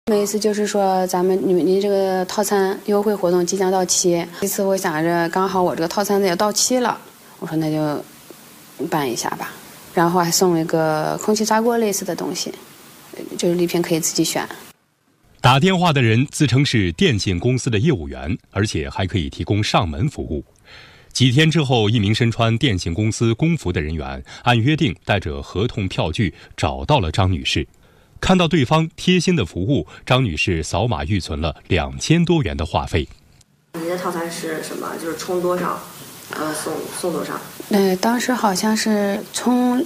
每一次就是说你这个套餐优惠活动即将到期，这次我想着刚好我这个套餐也到期了，我说那就办一下吧，然后还送了一个空气炸锅类似的东西，就是礼品可以自己选。 打电话的人自称是电信公司的业务员，而且还可以提供上门服务。几天之后，一名身穿电信公司工服的人员按约定带着合同票据找到了张女士。看到对方贴心的服务，张女士扫码预存了2000多元的话费。 你的套餐是什么？就是充多少，送多少？ 当时好像是充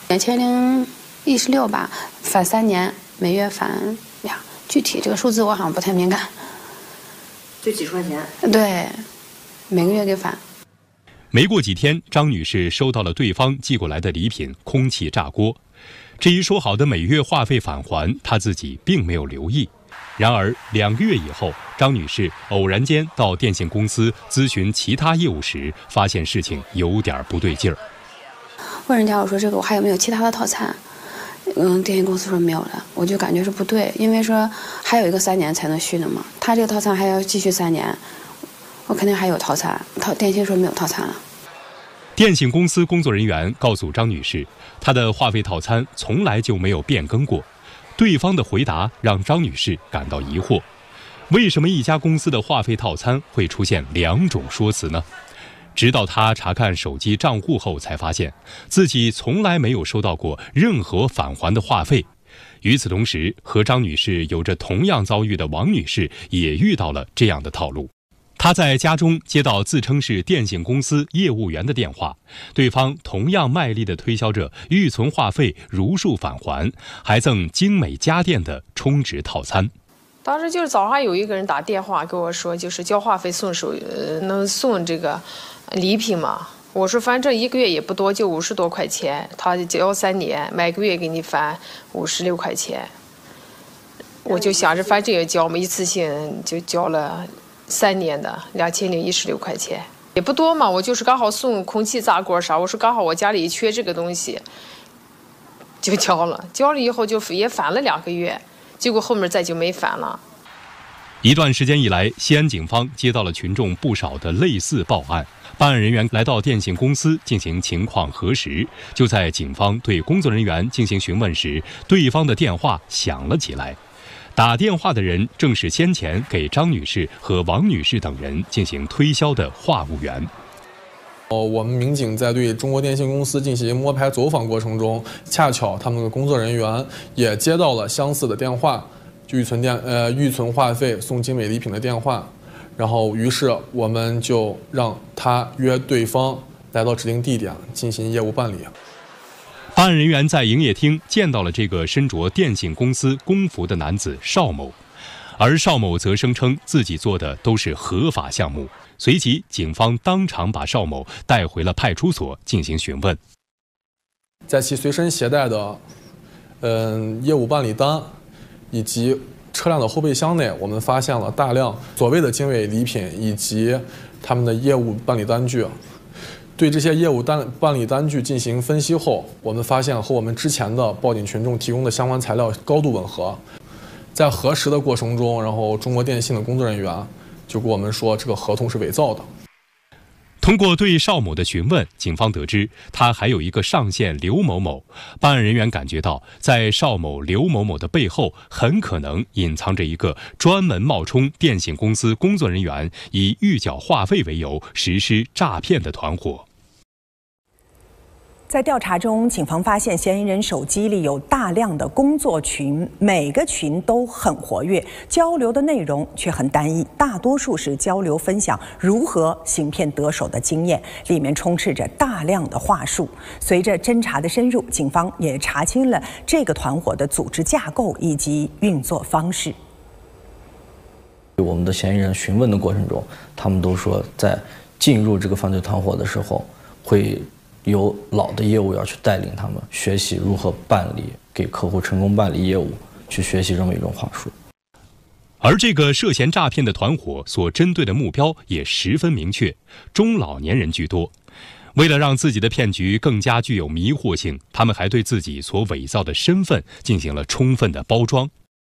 2016吧，返3年，每月返呀，具体这个数字我好像不太敏感。 就几十块钱？ 对，每个月给返。 没过几天，张女士收到了对方寄过来的礼品——空气炸锅。至于说好的每月话费返还，她自己并没有留意。然而2个月以后，张女士偶然间到电信公司咨询其他业务时，发现事情有点不对劲儿。 问人家我说这个我还有没有其他的套餐？电信公司说没有了，我就感觉是不对，因为说还有一个3年才能续的嘛，他这个套餐还要继续3年，我肯定还有套餐，电信说没有套餐了。 电信公司工作人员告诉张女士，她的话费套餐从来就没有变更过。对方的回答让张女士感到疑惑，为什么一家公司的话费套餐会出现2种说辞呢？直到她查看手机账户后，才发现自己从来没有收到过任何返还的话费。与此同时，和张女士有着同样遭遇的王女士也遇到了这样的套路。她在家中接到自称是电信公司业务员的电话，对方同样卖力地推销着预存话费如数返还，还赠精美家电的充值套餐。 当时就是早上有一个人打电话给我说，就是交话费能送这个礼品嘛。我说反正这1个月也不多，就50多块钱，他交3年，每个月给你返56块钱。我就想着反正也交嘛，一次性就交了3年的2016块钱，也不多嘛。我就是刚好送空气炸锅啥，我说刚好我家里缺这个东西，就交了以后就也返了2个月，结果后面再就没返了。 一段时间以来，西安警方接到了群众不少的类似报案，办案人员来到电信公司进行情况核实。就在警方对工作人员进行询问时，对方的电话响了起来。打电话的人正是先前给张女士和王女士等人进行推销的话务员。 我们民警在对中国电信公司进行摸排走访过程中，恰巧他们的工作人员也接到了相似的电话，预存话费送精美礼品的电话，然后于是我们就让他约对方来到指定地点进行业务办理。 办案人员在营业厅见到了这个身着电信公司工服的男子邵某，而邵某则声称自己做的都是合法项目。随即，警方当场把邵某带回了派出所进行询问。 在其随身携带的业务办理单以及车辆的后备箱内，我们发现了大量所谓的精美礼品以及他们的业务办理单据。对这些业务办理单据进行分析后，我们发现和我们之前的报警群众提供的相关材料高度吻合。在核实的过程中，然后中国电信的工作人员就跟我们说这个合同是伪造的。 通过对邵某的询问，警方得知他还有一个上线刘某某。办案人员感觉到，在邵某、刘某某的背后，很可能隐藏着一个专门冒充电信公司工作人员，以预缴话费为由实施诈骗的团伙。 在调查中，警方发现嫌疑人手机里有大量的工作群，每个群都很活跃，交流的内容却很单一，大多数是交流分享如何行骗得手的经验，里面充斥着大量的话术。随着侦查的深入，警方也查清了这个团伙的组织架构以及运作方式。 我们的嫌疑人询问的过程中，他们都说在进入这个犯罪团伙的时候会由老的业务员去带领他们学习如何办理，给客户成功办理业务，去学习这么一种话术。 而这个涉嫌诈骗的团伙所针对的目标也十分明确，中老年人居多。为了让自己的骗局更加具有迷惑性，他们还对自己所伪造的身份进行了充分的包装。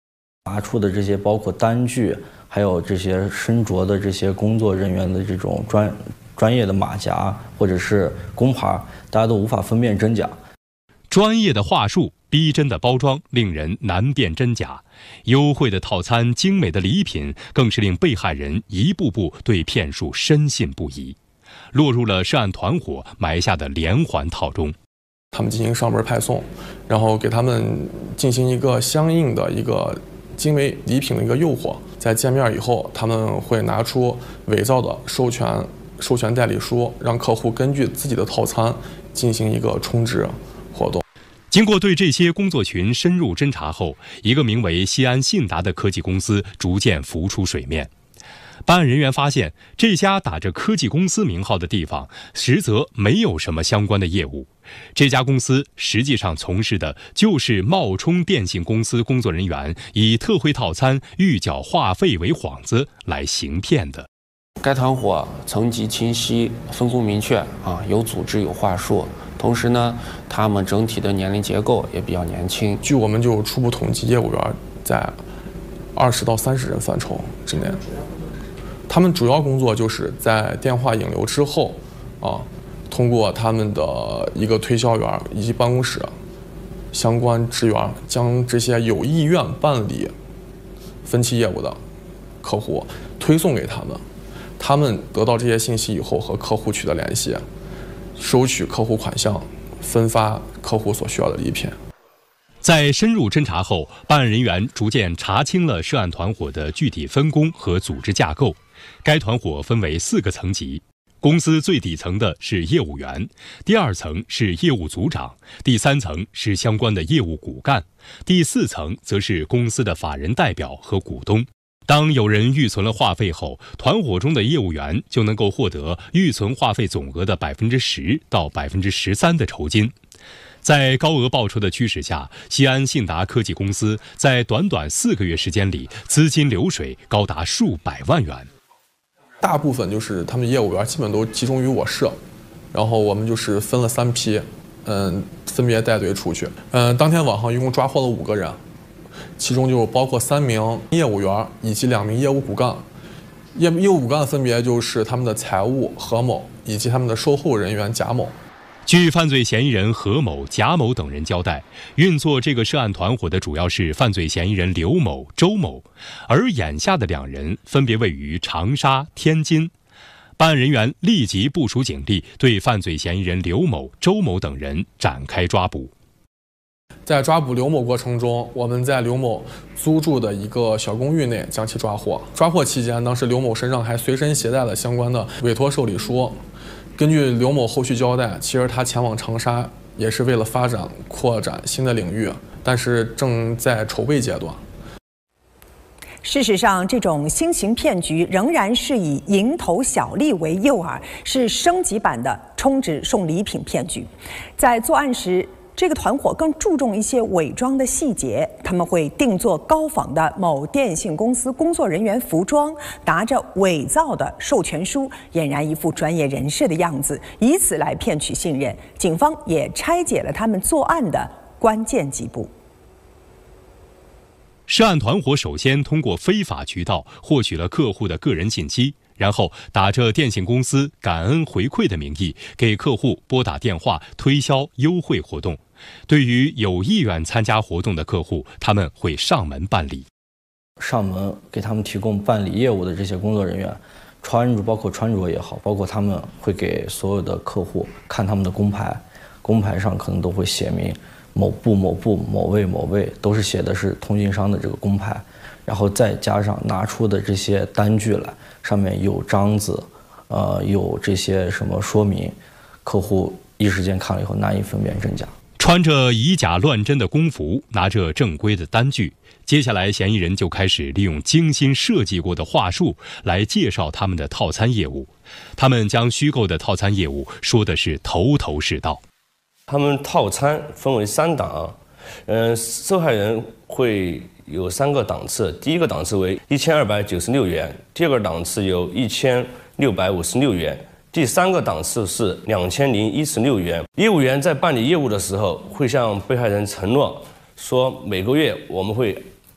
拿出的这些包括单据，还有这些身着的这些工作人员的这种专业的马甲或者是工牌，大家都无法分辨真假。 专业的话术、逼真的包装令人难辨真假，优惠的套餐、精美的礼品，更是令被害人一步步对骗术深信不疑，落入了涉案团伙埋下的连环套中。 他们进行上门派送，然后给他们进行一个相应的一个精美礼品的一个诱惑。在见面以后，他们会拿出伪造的授权代理书，让客户根据自己的套餐进行一个充值活动。 经过对这些工作群深入侦查后，一个名为西安信达的科技公司逐渐浮出水面。办案人员发现，这家打着科技公司名号的地方，实则没有什么相关的业务。这家公司实际上从事的就是冒充电信公司工作人员，以特惠套餐预缴话费为幌子来行骗的。 该团伙层级清晰，分工明确有组织有话术。同时呢，他们整体的年龄结构也比较年轻。 据我们就初步统计，业务员在20到30人范畴之内。他们主要工作就是在电话引流之后通过他们的一个推销员以及办公室相关职员，将这些有意愿办理分期业务的客户推送给他们。他们得到这些信息以后，和客户取得联系，收取客户款项，分发客户所需要的礼品。 在深入侦查后，办案人员逐渐查清了涉案团伙的具体分工和组织架构。该团伙分为4个层级，公司最底层的是业务员，第2层是业务组长，第3层是相关的业务骨干，第4层则是公司的法人代表和股东。当有人预存了话费后，团伙中的业务员就能够获得预存话费总额的10%到13%的酬金。在高额报酬的驱使下，西安信达科技公司在短短4个月时间里，资金流水高达数百万元。 大部分就是他们业务员基本都集中于我市，然后我们就是分了3批，分别带队出去。当天晚上一共抓获了5个人，其中就包括3名业务员以及2名业务骨干。业务骨干分别就是他们的财务何某以及他们的售后人员贾某。 据犯罪嫌疑人何某、贾某等人交代，运作这个涉案团伙的主要是犯罪嫌疑人刘某、周某，而眼下的2人分别位于长沙、天津。办案人员立即部署警力，对犯罪嫌疑人刘某、周某等人展开抓捕。 在抓捕刘某过程中，我们在刘某租住的一个小公寓内将其抓获。抓获期间，当时刘某身上还随身携带了相关的委托受理书。根据刘某后续交代，其实他前往长沙也是为了扩展新的领域，但是正在筹备阶段。 事实上，这种新型骗局仍然是以蝇头小利为诱饵，是升级版的充值送礼品骗局。在作案时，这个团伙更注重一些伪装的细节，他们会定做高仿的某电信公司工作人员服装，拿着伪造的授权书，俨然一副专业人士的样子，以此来骗取信任。警方也拆解了他们作案的关键几步。 涉案团伙首先通过非法渠道获取了客户的个人信息，然后打着电信公司感恩回馈的名义，给客户拨打电话推销优惠活动。对于有意愿参加活动的客户，他们会上门办理。 上门给他们提供办理业务的这些工作人员，包括穿着也好，包括他们会给所有的客户看他们的工牌，工牌上可能都会写明某部某部某位某位，都是写的是通信商的这个工牌，然后再加上拿出的这些单据来，上面有章子，有这些什么说明，客户一时间看了以后难以分辨真假。 穿着以假乱真的工服，拿着正规的单据，接下来嫌疑人就开始利用精心设计过的话术来介绍他们的套餐业务。他们将虚构的套餐业务说的是头头是道。 他们套餐分为3档，受害人会有3个档次，第一个档次为1296元，第二个档次有1656元，第3个档次是2016元。业务员在办理业务的时候，会向被害人承诺说每个月我们会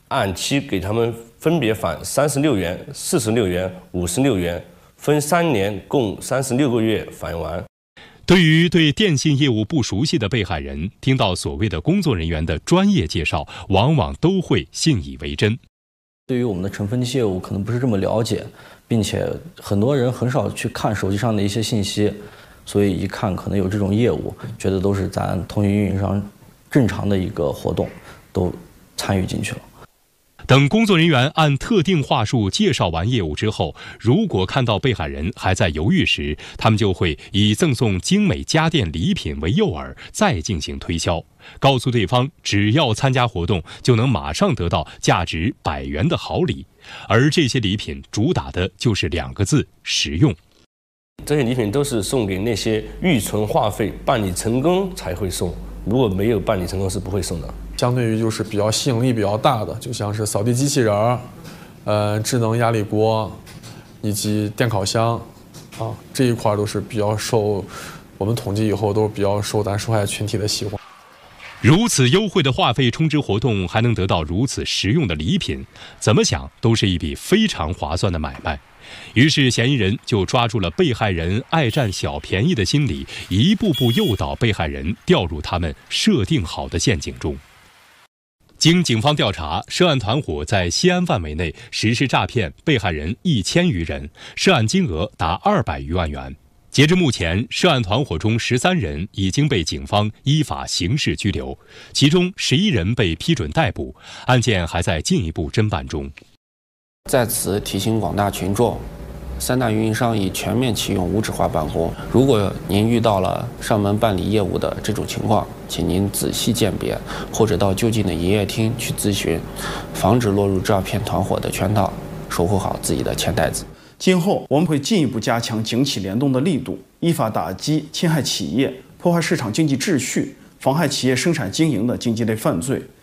按期给他们分别返36元、46元、56元，分3年共36个月返完。 对于对电信业务不熟悉的被害人，听到所谓的工作人员的专业介绍，往往都会信以为真。 对于我们的尘分期业务可能不是这么了解，并且很多人很少去看手机上的一些信息，所以一看可能有这种业务，觉得都是咱通讯运营商正常的一个活动，都参与进去了。 等工作人员按特定话术介绍完业务之后，如果看到被害人还在犹豫时，他们就会以赠送精美家电礼品为诱饵，再进行推销，告诉对方只要参加活动就能马上得到价值100元的好礼，而这些礼品主打的就是2个字：实用。 这些礼品都是送给那些预存话费办理成功才会送，如果没有办理成功是不会送的。 相对于就是比较吸引力比较大的，就像是扫地机器人智能压力锅以及电烤箱啊，这一块都是比较受我们统计以后都比较受咱受害群体的喜欢。 如此优惠的话费充值活动，还能得到如此实用的礼品，怎么想都是一笔非常划算的买卖。于是嫌疑人就抓住了被害人爱占小便宜的心理，一步步诱导被害人掉入他们设定好的陷阱中。经警方调查，涉案团伙在西安范围内实施诈骗被害人1000余人，涉案金额达200余万元。截至目前，涉案团伙中13人已经被警方依法刑事拘留，其中11人被批准逮捕，案件还在进一步侦办中。 在此提醒广大群众，3大运营商已全面启用无纸化办公。如果您遇到了上门办理业务的这种情况，请您仔细鉴别，或者到就近的营业厅去咨询，防止落入诈骗团伙的圈套，守护好自己的钱袋子。 今后我们会进一步加强警企联动的力度，依法打击侵害企业、破坏市场经济秩序、妨害企业生产经营的经济类犯罪。